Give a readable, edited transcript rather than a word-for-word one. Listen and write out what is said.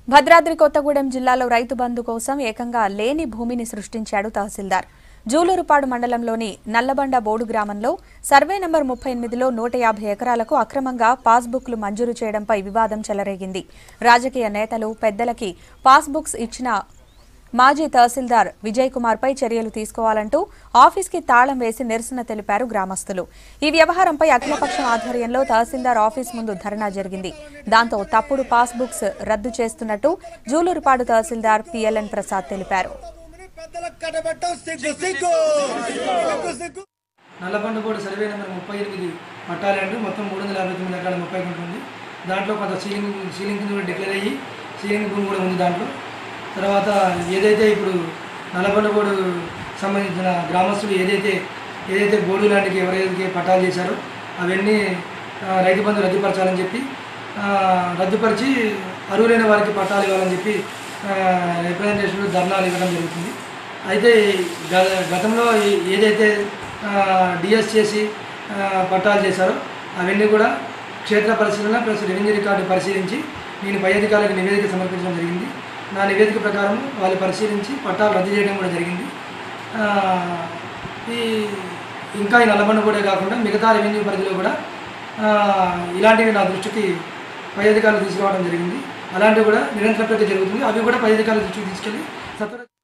భద్రాద్రి కొత్తగూడెం జిల్లాలో రైతు బంధు కోసం ఏకంగా లేని భూమిని సృష్టించాడు తహసీల్దార్. జూలూరుపాడు మండలంలోని నల్లబండ బోడు గ్రామంలో సర్వే నంబర్ 38లో 150 ఎకరాలకు అక్రమంగా పాస్బుక్లు మంజూరు చేయడంపై వివాదం చెలరేగింది. రాజకీయ నేతలు, పెద్దలకి పాస్బుక్స్ ఇచ్చిన మాజీ తహసీల్దార్ విజయ్ కుమార్ పై చర్యలు తీసుకోవాలంటూ ఆఫీస్కి తాళం వేసి నిరసన తెలిపారు గ్రామస్తులు. ఈ వ్యవహారంపై అఖిలపక్షం ఆధ్వర్యంలో తహసీల్దార్ ఆఫీస్ ముందు ధర్నా జరిగింది. దాంతో తప్పుడు పాస్బుక్స్ రద్దు చేస్తున్నట్టు జూలూరుపాడు తహసీల్దార్ పిఎల్ఎన్ ప్రసాద్ తెలిపారు. నల్లబండగూడ సర్వే నెంబర్ 38 పట్టాలంటూ మొత్తం 359 ఎకరాల 30 ఉంటుంది. దాంట్లో కొంత సీలింగ్ కింద డిక్లేర్ అయ్యి సీలింగ్ భూమి కూడా ఉంది. దాంట్లో తర్వాత ఏదైతే ఇప్పుడు నల్లబండగూడు సంబంధించిన గ్రామస్తులు ఏదైతే బోర్డు లాంటికి ఎవరైతే పట్టాలు చేశారో అవన్నీ రైతు బంధు రద్దుపరచాలని చెప్పి రద్దుపరిచి అర్హులైన వారికి పట్టాలు ఇవ్వాలని చెప్పి రిప్రజెంటేషన్ ధర్నాలు ఇవ్వడం జరుగుతుంది. అయితే గతంలో ఏదైతే డిఎస్ చేసి పట్టాలు చేశారో అవన్నీ కూడా క్షేత్ర పరిశీలన ప్లస్ రెవెన్యూ రికార్డు పరిశీలించి నేను పై అధికారులకు నివేదిక సమర్పించడం జరిగింది. నా నివేదిక ప్రకారం వాళ్ళు పరిశీలించి పట్టాలు రద్దు చేయడం కూడా జరిగింది. ఇంకా ఈ నల్లబండగూడే కాకుండా మిగతా రెవెన్యూ పరిధిలో కూడా ఇలాంటివి నా దృష్టికి పై అధికారులు తీసుకురావడం జరిగింది. అలాంటివి కూడా నిరంతర ప్రక్రియ జరుగుతుంది. అవి కూడా పై అధికారుల దృష్టికి తీసుకెళ్ళి